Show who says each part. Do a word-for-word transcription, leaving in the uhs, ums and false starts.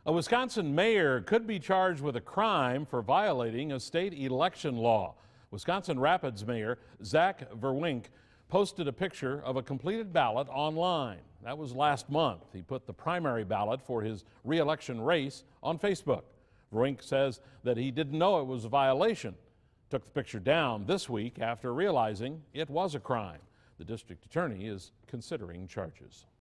Speaker 1: A Wisconsin mayor could be charged with a crime for violating a state election law. Wisconsin Rapids Mayor Zach Verwink posted a picture of a completed ballot online. That was last month. He put the primary ballot for his re-election race on Facebook. Verwink says that he didn't know it was a violation. Took the picture down this week after realizing it was a crime. The district attorney is considering charges.